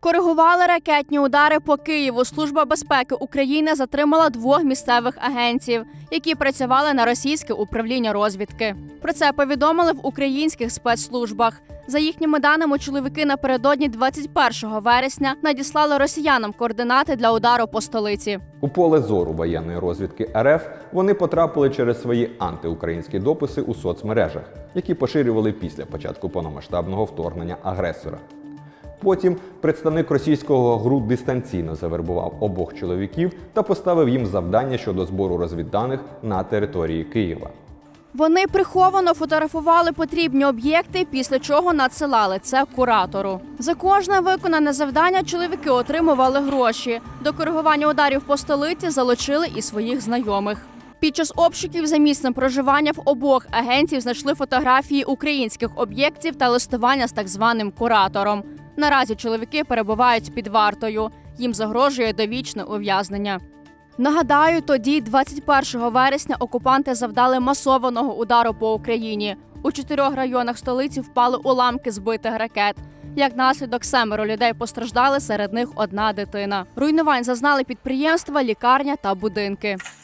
Коригували ракетні удари по Києву. Служба безпеки України затримала 2 місцевих агентів, які працювали на російське управління розвідки. Про це повідомили в українських спецслужбах. За їхніми даними, чоловіки напередодні 21 вересня надіслали росіянам координати для удару по столиці. У поле зору воєнної розвідки РФ вони потрапили через свої антиукраїнські дописи у соцмережах, які поширювали після початку повномасштабного вторгнення агресора. Потім представник російського ГРУ дистанційно завербував обох чоловіків та поставив їм завдання щодо збору розвідданих на території Києва. Вони приховано фотографували потрібні об'єкти, після чого надсилали це куратору. За кожне виконане завдання чоловіки отримували гроші. До коригування ударів по столиці залучили і своїх знайомих. Під час обшуків за місцем проживання в обох агентів знайшли фотографії українських об'єктів та листування з так званим куратором. Наразі чоловіки перебувають під вартою. Їм загрожує довічне ув'язнення. Нагадаю, тоді, 21 вересня, окупанти завдали масованого удару по Україні. У 4 районах столиці впали уламки збитих ракет. Як наслідок, 7 людей постраждали, серед них 1 дитина. Руйнувань зазнали підприємства, лікарня та будинки.